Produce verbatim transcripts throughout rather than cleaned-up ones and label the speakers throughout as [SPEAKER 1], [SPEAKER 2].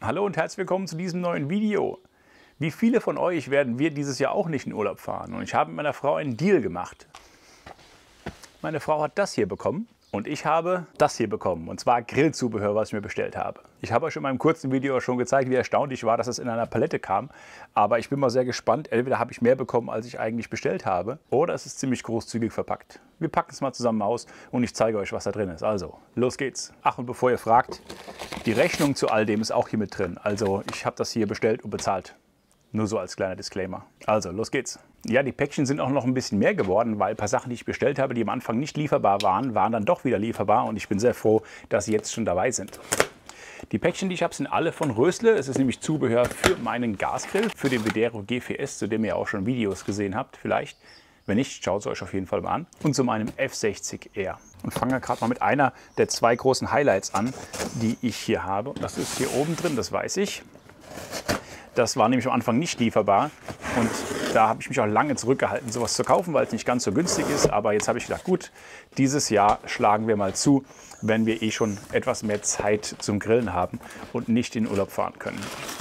[SPEAKER 1] Hallo und herzlich willkommen zu diesem neuen Video. Wie viele von euch werden wir dieses Jahr auch nicht in Urlaub fahren? Und ich habe mit meiner Frau einen Deal gemacht. Meine Frau hat das hier bekommen und ich habe das hier bekommen. Und zwar Grillzubehör, was ich mir bestellt habe. Ich habe euch in meinem kurzen Video schon gezeigt, wie erstaunt ich war, dass es in einer Palette kam. Aber ich bin mal sehr gespannt. Entweder habe ich mehr bekommen, als ich eigentlich bestellt habe, oder es ist ziemlich großzügig verpackt. Wir packen es mal zusammen aus und ich zeige euch, was da drin ist. Also, los geht's. Ach, und bevor ihr fragt, die Rechnung zu all dem ist auch hier mit drin. Also, ich habe das hier bestellt und bezahlt. Nur so als kleiner Disclaimer. Also, los geht's. Ja, die Päckchen sind auch noch ein bisschen mehr geworden, weil ein paar Sachen, die ich bestellt habe, die am Anfang nicht lieferbar waren, waren dann doch wieder lieferbar und ich bin sehr froh, dass sie jetzt schon dabei sind. Die Päckchen, die ich habe, sind alle von Rösle. Es ist nämlich Zubehör für meinen Gasgrill, für den Videro G vier S, zu dem ihr auch schon Videos gesehen habt, vielleicht. Wenn nicht, schaut es euch auf jeden Fall mal an. Und zu meinem F sechzig R. Und fange gerade mal mit einer der zwei großen Highlights an, die ich hier habe. Das ist hier oben drin, das weiß ich. Das war nämlich am Anfang nicht lieferbar und da habe ich mich auch lange zurückgehalten, sowas zu kaufen, weil es nicht ganz so günstig ist. Aber jetzt habe ich gedacht, gut, dieses Jahr schlagen wir mal zu, wenn wir eh schon etwas mehr Zeit zum Grillen haben und nicht in den Urlaub fahren können.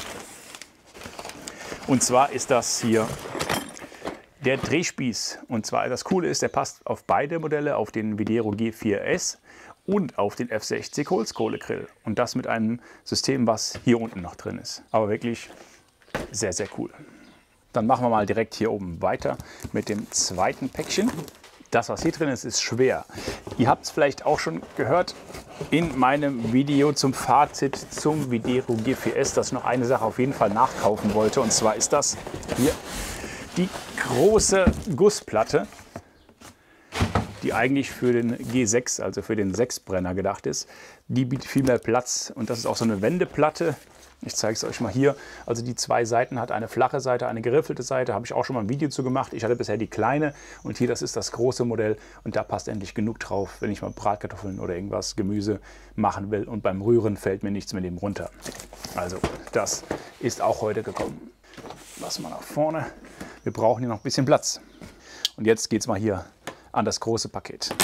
[SPEAKER 1] Und zwar ist das hier der Drehspieß. Und zwar das Coole ist, der passt auf beide Modelle, auf den Videro G vier S und auf den F sechzig Holzkohlegrill. Und das mit einem System, was hier unten noch drin ist. Aber wirklich sehr, sehr cool. Dann machen wir mal direkt hier oben weiter mit dem zweiten Päckchen. Das, was hier drin ist, ist schwer. Ihr habt es vielleicht auch schon gehört in meinem Video zum Fazit zum Videro G vier S, dass ich noch eine Sache auf jeden Fall nachkaufen wollte. Und zwar ist das hier die große Gussplatte, die eigentlich für den G sechs, also für den Sechsbrenner gedacht ist. Die bietet viel mehr Platz und das ist auch so eine Wendeplatte. Ich zeige es euch mal hier. Also die zwei Seiten hat eine flache Seite, eine geriffelte Seite. Habe ich auch schon mal ein Video zu gemacht. Ich hatte bisher die kleine und hier, das ist das große Modell und da passt endlich genug drauf, wenn ich mal Bratkartoffeln oder irgendwas Gemüse machen will und beim Rühren fällt mir nichts mit dem runter. Also das ist auch heute gekommen. Lassen wir nach vorne. Wir brauchen hier noch ein bisschen Platz. Und jetzt geht es mal hier an das große Paket.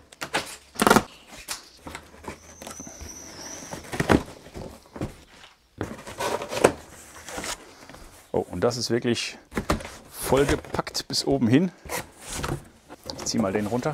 [SPEAKER 1] Oh, und das ist wirklich vollgepackt bis oben hin. Ich ziehe mal den runter.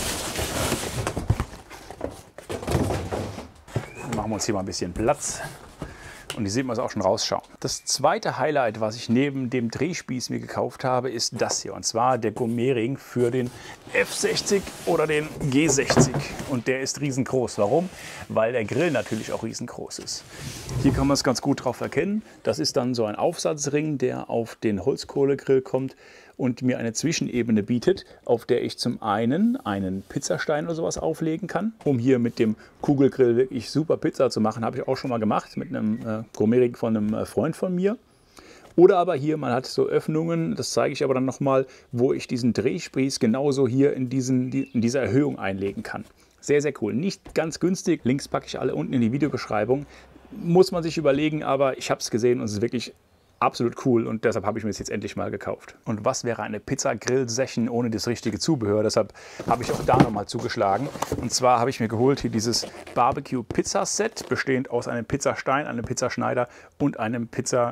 [SPEAKER 1] Dann machen wir uns hier mal ein bisschen Platz. Und hier sieht man es auch schon rausschauen. Das zweite Highlight, was ich neben dem Drehspieß mir gekauft habe, ist das hier. Und zwar der Gourmetring für den F sechzig oder den G sechzig. Und der ist riesengroß. Warum? Weil der Grill natürlich auch riesengroß ist. Hier kann man es ganz gut drauf erkennen. Das ist dann so ein Aufsatzring, der auf den Holzkohlegrill kommt und mir eine Zwischenebene bietet, auf der ich zum einen einen Pizzastein oder sowas auflegen kann, um hier mit dem Kugelgrill wirklich super Pizza zu machen. Habe ich auch schon mal gemacht mit einem äh, Gourmetring von einem Freund von mir. Oder aber hier, man hat so Öffnungen, das zeige ich aber dann nochmal, wo ich diesen Drehspieß genauso hier in, diesen, in dieser Erhöhung einlegen kann. Sehr, sehr cool. Nicht ganz günstig. Links packe ich alle unten in die Videobeschreibung. Muss man sich überlegen, aber ich habe es gesehen und es ist wirklich absolut cool und deshalb habe ich mir es jetzt endlich mal gekauft. Und was wäre eine Pizza-Grill-Session ohne das richtige Zubehör? Deshalb habe ich auch da nochmal zugeschlagen. Und zwar habe ich mir geholt hier dieses Barbecue-Pizza-Set, bestehend aus einem Pizzastein, einem Pizzaschneider und einem Pizzaschieber.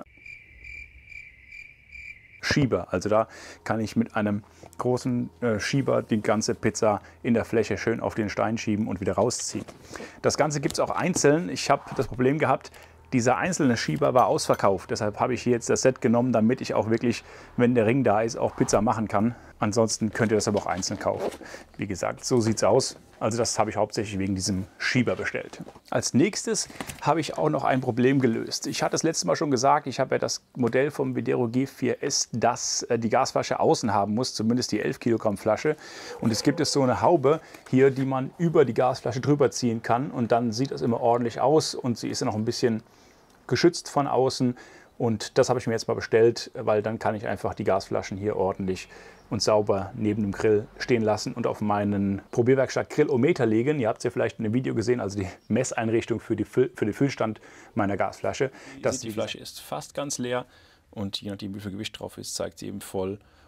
[SPEAKER 1] Also da kann ich mit einem großen äh, Schieber die ganze Pizza in der Fläche schön auf den Stein schieben und wieder rausziehen. Das Ganze gibt es auch einzeln. Ich habe das Problem gehabt, dieser einzelne Schieber war ausverkauft. Deshalb habe ich hier jetzt das Set genommen, damit ich auch wirklich, wenn der Ring da ist, auch Pizza machen kann. Ansonsten könnt ihr das aber auch einzeln kaufen. Wie gesagt, so sieht es aus. Also das habe ich hauptsächlich wegen diesem Schieber bestellt. Als nächstes habe ich auch noch ein Problem gelöst. Ich hatte das letzte Mal schon gesagt, ich habe ja das Modell vom Videro G vier S, das die Gasflasche außen haben muss, zumindest die elf Kilogramm Flasche. Und es gibt jetzt so eine Haube hier, die man über die Gasflasche drüber ziehen kann. Und dann sieht das immer ordentlich aus und sie ist ja noch ein bisschen geschützt von außen. Und das habe ich mir jetzt mal bestellt, weil dann kann ich einfach die Gasflaschen hier ordentlich und sauber neben dem Grill stehen lassen und auf meinen Probierwerkstatt Grillometer legen. Ihr habt es ja vielleicht in dem Video gesehen, also die Messeinrichtung für, die Füll, für den Füllstand meiner Gasflasche. Das, die Flasche ist fast ganz leer und je nachdem wie viel Gewicht drauf ist, zeigt sie eben voll.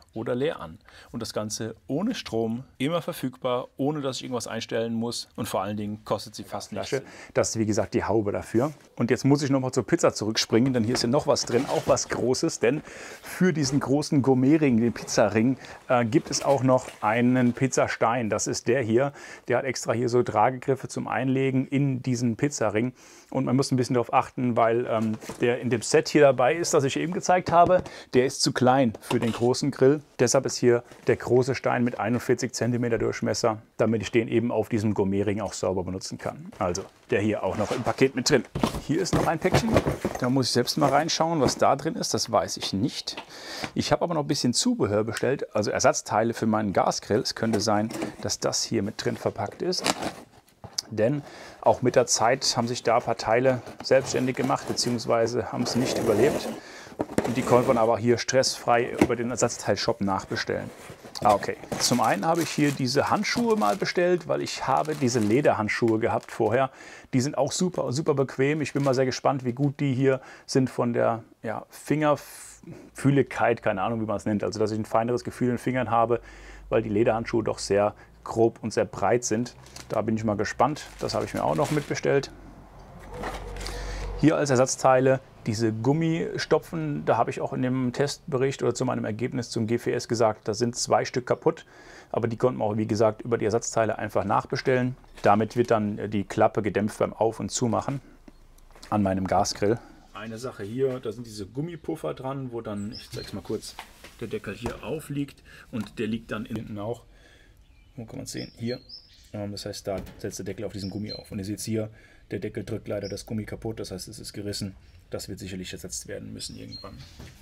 [SPEAKER 1] oder leer an. Und das Ganze ohne Strom, immer verfügbar, ohne dass ich irgendwas einstellen muss. Und vor allen Dingen kostet sie fast nichts. Das ist wie gesagt die Haube dafür. Und jetzt muss ich noch mal zur Pizza zurückspringen, denn hier ist ja noch was drin, auch was Großes. Denn für diesen großen Gourmet-Ring, den Pizzaring, äh, gibt es auch noch einen Pizzastein. Das ist der hier. Der hat extra hier so Tragegriffe zum Einlegen in diesen Pizzaring. Und man muss ein bisschen darauf achten, weil ähm, der in dem Set hier dabei ist, das ich eben gezeigt habe, der ist zu klein für den großen Grill. Deshalb ist hier der große Stein mit einundvierzig Zentimeter Durchmesser, damit ich den eben auf diesem Gourmet-Ring auch sauber benutzen kann. Also der hier auch noch im Paket mit drin. Hier ist noch ein Päckchen. Da muss ich selbst mal reinschauen, was da drin ist. Das weiß ich nicht. Ich habe aber noch ein bisschen Zubehör bestellt, also Ersatzteile für meinen Gasgrill. Es könnte sein, dass das hier mit drin verpackt ist. Denn auch mit der Zeit haben sich da ein paar Teile selbstständig gemacht, beziehungsweise haben es nicht überlebt. Und die konnte man aber hier stressfrei über den Ersatzteilshop nachbestellen. Ah, okay. Zum einen habe ich hier diese Handschuhe mal bestellt, weil ich habe diese Lederhandschuhe gehabt vorher. Die sind auch super, super bequem. Ich bin mal sehr gespannt, wie gut die hier sind von der ja, Fingerfühligkeit, keine Ahnung, wie man es nennt. Also, dass ich ein feineres Gefühl in den Fingern habe, weil die Lederhandschuhe doch sehr grob und sehr breit sind. Da bin ich mal gespannt. Das habe ich mir auch noch mitbestellt. Hier als Ersatzteile diese Gummistopfen. Da habe ich auch in dem Testbericht oder zu meinem Ergebnis zum G V S gesagt, da sind zwei Stück kaputt. Aber die konnten wir auch, wie gesagt, über die Ersatzteile einfach nachbestellen. Damit wird dann die Klappe gedämpft beim Auf- und Zumachen an meinem Gasgrill. Eine Sache hier, da sind diese Gummipuffer dran, wo dann, ich zeige es mal kurz, der Deckel hier aufliegt und der liegt dann hinten auch. Wo kann man es sehen? Hier. Das heißt, da setzt der Deckel auf diesen Gummi auf. Und ihr seht hier, der Deckel drückt leider das Gummi kaputt, das heißt, es ist gerissen. Das wird sicherlich ersetzt werden müssen irgendwann.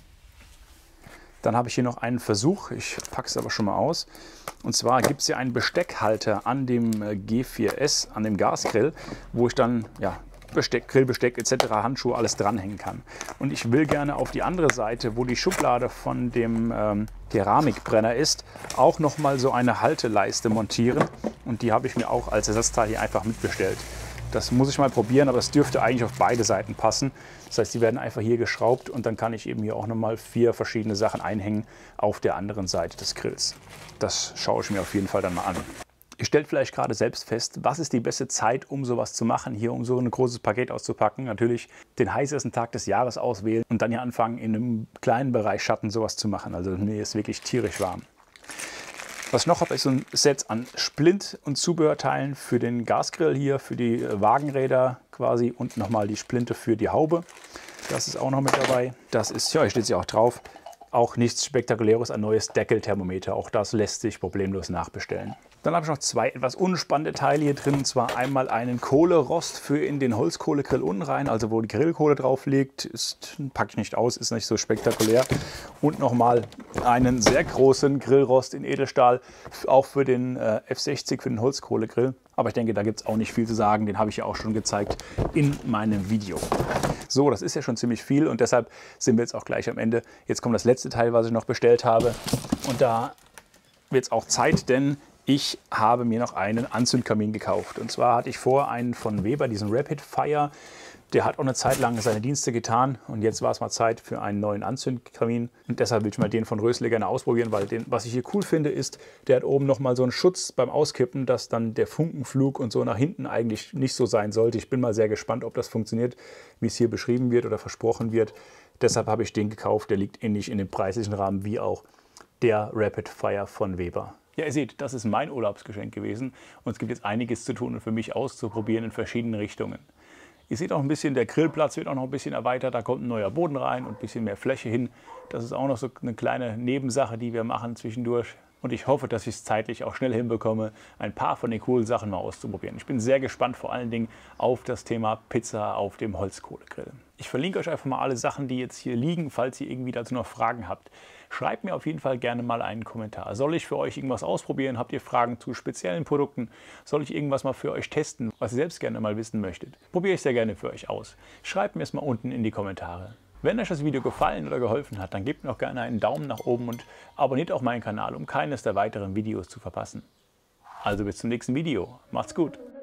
[SPEAKER 1] Dann habe ich hier noch einen Versuch, ich packe es aber schon mal aus. Und zwar gibt es hier einen Besteckhalter an dem G vier S, an dem Gasgrill, wo ich dann ja, Besteck, Grillbesteck et cetera, Handschuhe, alles dranhängen kann. Und ich will gerne auf die andere Seite, wo die Schublade von dem ähm, Keramikbrenner ist, auch nochmal so eine Halteleiste montieren. Und die habe ich mir auch als Ersatzteil hier einfach mitbestellt. Das muss ich mal probieren, aber es dürfte eigentlich auf beide Seiten passen. Das heißt, die werden einfach hier geschraubt und dann kann ich eben hier auch nochmal vier verschiedene Sachen einhängen auf der anderen Seite des Grills. Das schaue ich mir auf jeden Fall dann mal an. Ihr stellt vielleicht gerade selbst fest, was ist die beste Zeit, um sowas zu machen, hier um so ein großes Paket auszupacken. Natürlich den heißesten Tag des Jahres auswählen und dann hier anfangen, in einem kleinen Bereich Schatten sowas zu machen. Also mir ist wirklich tierisch warm. Was ich noch habe, ist so ein Set an Splint- und Zubehörteilen für den Gasgrill hier, für die Wagenräder quasi und nochmal die Splinte für die Haube. Das ist auch noch mit dabei. Das ist, ja, hier steht es ja auch drauf, auch nichts Spektakuläres, ein neues Deckelthermometer. Auch das lässt sich problemlos nachbestellen. Dann habe ich noch zwei etwas unspannende Teile hier drin, und zwar einmal einen Kohlerost für in den Holzkohlegrill unten rein, also wo die Grillkohle drauf liegt, ist, packe ich nicht aus, ist nicht so spektakulär. Und nochmal einen sehr großen Grillrost in Edelstahl, auch für den äh, F sechzig, für den Holzkohlegrill. Aber ich denke, da gibt es auch nicht viel zu sagen, den habe ich ja auch schon gezeigt in meinem Video. So, das ist ja schon ziemlich viel und deshalb sind wir jetzt auch gleich am Ende. Jetzt kommt das letzte Teil, was ich noch bestellt habe, und da wird es auch Zeit, denn ich habe mir noch einen Anzündkamin gekauft. Und zwar hatte ich vor einen von Weber, diesen Rapid Fire. Der hat auch eine Zeit lang seine Dienste getan. Und jetzt war es mal Zeit für einen neuen Anzündkamin. Und deshalb will ich mal den von Rösle gerne ausprobieren, weil den, was ich hier cool finde, ist, der hat oben nochmal so einen Schutz beim Auskippen, dass dann der Funkenflug und so nach hinten eigentlich nicht so sein sollte. Ich bin mal sehr gespannt, ob das funktioniert, wie es hier beschrieben wird oder versprochen wird. Deshalb habe ich den gekauft. Der liegt ähnlich in dem preislichen Rahmen wie auch der Rapid Fire von Weber. Ja, ihr seht, das ist mein Urlaubsgeschenk gewesen und es gibt jetzt einiges zu tun und für mich auszuprobieren in verschiedenen Richtungen. Ihr seht auch ein bisschen, der Grillplatz wird auch noch ein bisschen erweitert, da kommt ein neuer Boden rein und ein bisschen mehr Fläche hin. Das ist auch noch so eine kleine Nebensache, die wir machen zwischendurch. Und ich hoffe, dass ich es zeitlich auch schnell hinbekomme, ein paar von den coolen Sachen mal auszuprobieren. Ich bin sehr gespannt vor allen Dingen auf das Thema Pizza auf dem Holzkohlegrill. Ich verlinke euch einfach mal alle Sachen, die jetzt hier liegen, falls ihr irgendwie dazu noch Fragen habt. Schreibt mir auf jeden Fall gerne mal einen Kommentar. Soll ich für euch irgendwas ausprobieren? Habt ihr Fragen zu speziellen Produkten? Soll ich irgendwas mal für euch testen, was ihr selbst gerne mal wissen möchtet? Probiere ich sehr gerne für euch aus. Schreibt mir es mal unten in die Kommentare. Wenn euch das Video gefallen oder geholfen hat, dann gebt mir auch gerne einen Daumen nach oben und abonniert auch meinen Kanal, um keines der weiteren Videos zu verpassen. Also bis zum nächsten Video. Macht's gut!